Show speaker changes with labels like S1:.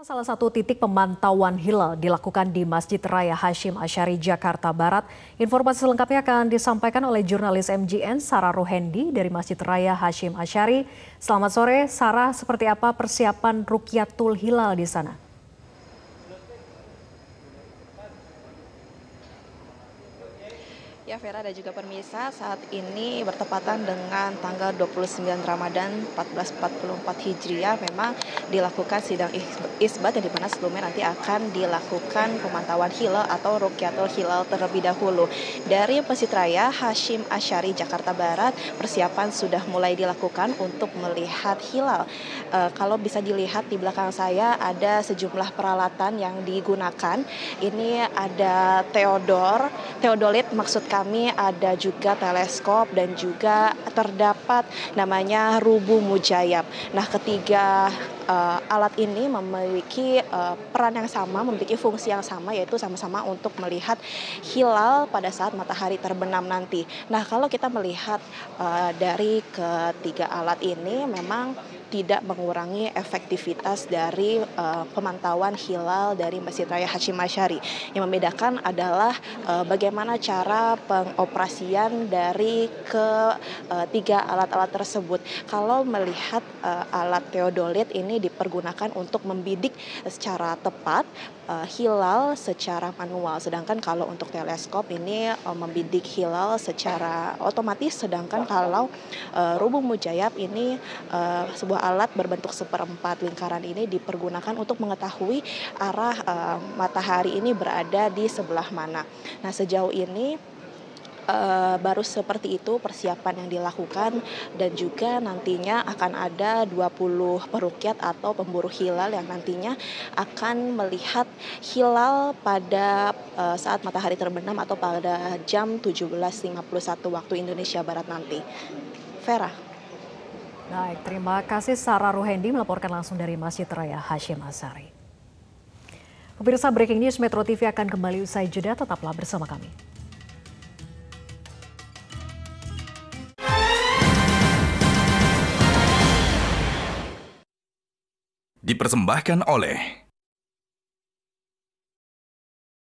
S1: Salah satu titik pemantauan hilal dilakukan di Masjid Raya Hasyim Asy'ari, Jakarta Barat. Informasi selengkapnya akan disampaikan oleh jurnalis MGN Sarah Rohendi dari Masjid Raya Hasyim Asy'ari. Selamat sore, Sarah. Seperti apa persiapan Rukyatul Hilal di sana?
S2: Ya Vera dan juga pemirsa, saat ini bertepatan dengan tanggal 29 Ramadan 1444 Hijriah memang dilakukan sidang isbat yang dimana sebelumnya nanti akan dilakukan pemantauan hilal atau Rukyatul Hilal terlebih dahulu. Dari Masjid Raya Hasyim Asy'ari Jakarta Barat, persiapan sudah mulai dilakukan untuk melihat hilal. Kalau bisa dilihat di belakang saya ada sejumlah peralatan yang digunakan. Ini ada teodolit maksud kami, ada juga teleskop dan juga terdapat namanya rubu mujayab. Nah, ketiga alat ini memiliki peran yang sama, memiliki fungsi yang sama, yaitu sama-sama untuk melihat hilal pada saat matahari terbenam nanti. Nah, kalau kita melihat dari ketiga alat ini memang tidak mengurangi efektivitas dari pemantauan hilal dari Masjid Raya Hasyim Asy'ari. Yang membedakan adalah bagaimana cara pengoperasian dari ketiga alat-alat tersebut. Kalau melihat alat teodolit ini dipergunakan untuk membidik secara tepat hilal secara manual, sedangkan kalau untuk teleskop ini membidik hilal secara otomatis, sedangkan kalau rubu mujayab ini sebuah alat berbentuk seperempat lingkaran ini dipergunakan untuk mengetahui arah matahari ini berada di sebelah mana. Nah, sejauh ini baru seperti itu persiapan yang dilakukan, dan juga nantinya akan ada 20 peruqyat atau pemburu hilal yang nantinya akan melihat hilal pada saat matahari terbenam atau pada jam 17.51 waktu Indonesia Barat nanti. Vera.
S1: Baik, terima kasih Sarah Rohendi melaporkan langsung dari Masjid Raya Hasyim Asy'ari. Pemirsa, Breaking News Metro TV akan kembali usai jeda, tetaplah bersama kami.
S3: Dipersembahkan oleh